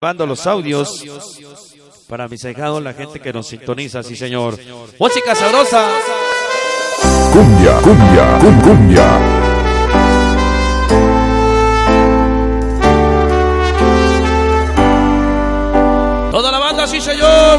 grabando los audios para mis ahijados, la gente que nos sintoniza, sí señor. Música sabrosa. Cumbia, cumbia, cumbia. Toda la banda, sí señor.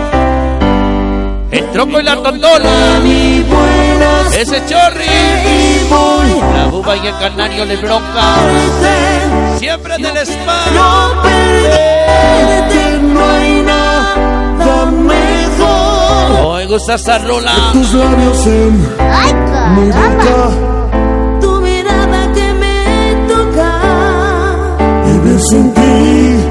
El tronco y la tontola, ese chorri, la buba y el canario le bronca, siempre del espalda. No perderte, no hay nada mejor. Oh, me gusta esta rola. Tus labios en mi boca, tu mirada que me toca. Vivir sin ti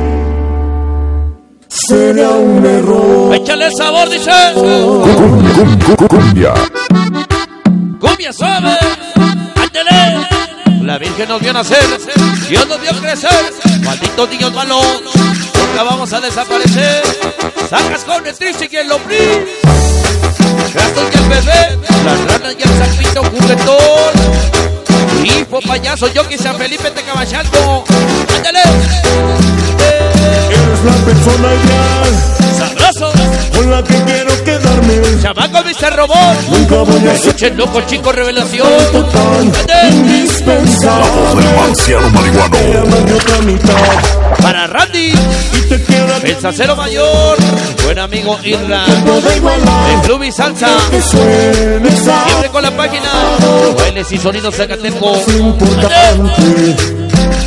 sería un error. Échale sabor, dice. Cumbia. Cumbia suave. Ándele. La Virgen nos vio nacer, Dios nos vio crecer. Malditos niños malos, nunca vamos a desaparecer. Sacas con el triste y el lombriz, gatos y el bebé, las ranas y el sapito juguetón. Hijo payaso, yo quise a Felipe te caballando. Ándele. Eres la persona ideal, Sabroso, con la que quiero quedarme. chamaco Mr. Robot. Nunca voy a ser Escuchen loco chico revelación. total, Ándele. indispensable. El marciano marihuano. Te amas de otra mitad Para Randy, y te quiero a ti. el sacero mayor, buen amigo Irra, Puedo igualar el club y salsa, que suene siempre con la página, bailes y sonidos Zacateco. es importante.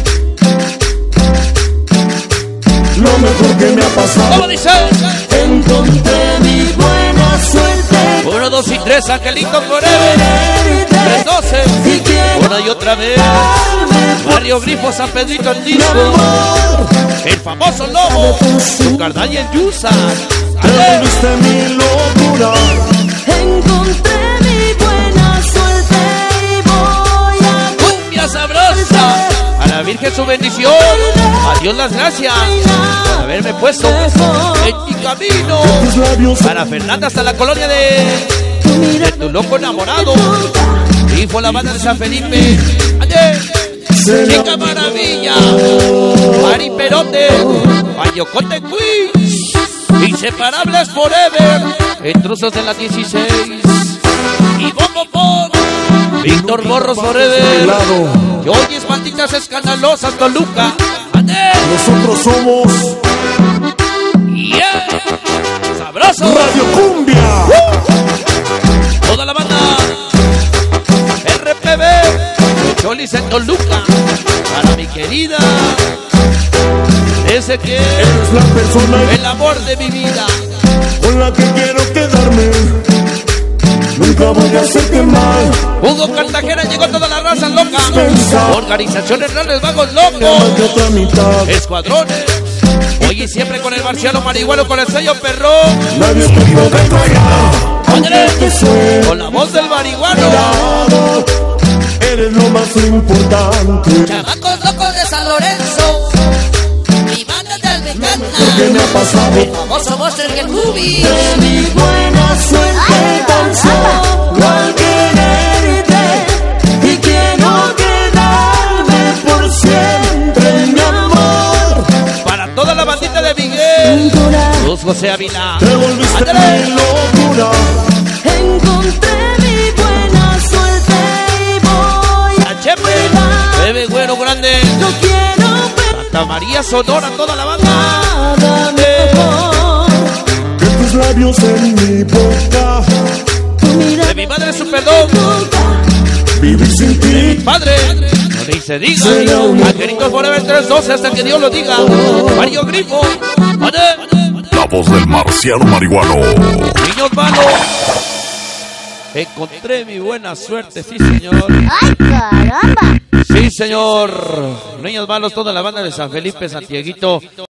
Lo mejor que me ha ¿Cómo pasado, dice? encontré mi buena suerte. 1, 2 y 3, Angelito Forever. 3, 12, Y quiero una y otra vez. darme Barrio Grifo, San Pedrito el mi disco. amor. El famoso lobo, su carnal y el Yusa. Te viste mi locura. Encontré mi buena suerte y voy a Cumbia sabrosa, a la Virgen su bendición. A Dios las gracias por haberme puesto en mi camino. tus labios Para Fernanda hasta la colonia de tu loco enamorado. Y fue la banda de San Felipe. ¡Ayer! Chica Maravilla, Mari Perote, Payocote Queens, Inseparables Forever, en trozos de la 16. Y Bombo Pon, Víctor Morros Forever. Y oyes malditas escandalosas Toluca. ¡Ayer! nosotros somos ¡Yeah! ¡Sabroso! Radio Cumbia. Toda la banda RPB Cholis en Toluca. Para mi querida, ese que Eres la persona el amor de mi vida. con la que quiero quedarme. Nunca voy a hacerte mal. Hugo Cartagena, llegó toda la raza loca. Organizaciones reales vagos Te amas de locos, otra mitad. escuadrones. Hoy y siempre con el marciano marihuano, con el sello perrón. Nadie te puede engañar. Ándale, Aunque te suene con la voz del marihuano. dado, eres lo más importante. Chamacos locos de San Lorenzo, mi banda de Almecana, ¿Qué me ha pasado? famoso Monster y el Movie. De mi buena suerte tan solo al quererte. Y quiero quedarme por siempre, mi amor. Para toda la bandita de Miguel, Luz José Ávila. Te volviste Ándale. mi locura. Encontré mi buena suerte y voy A Chepe, Bebe Güero Grande, No quiero ver Santa María Sonora, toda la banda. nada mejor que tus labios en mi boca. Tu mirada De mi madre Superdón, vivir sin ti. padre, no dice diga. Será un- Angelitos Forever 312 hasta que Dios lo diga. Mario Grifo, La voz del marciano marihuano. niños malos. Encontré mi buena suerte, sí señor. ¡Ay, caramba! Sí señor. Niños malos, toda la banda de San Felipe, Santiaguito.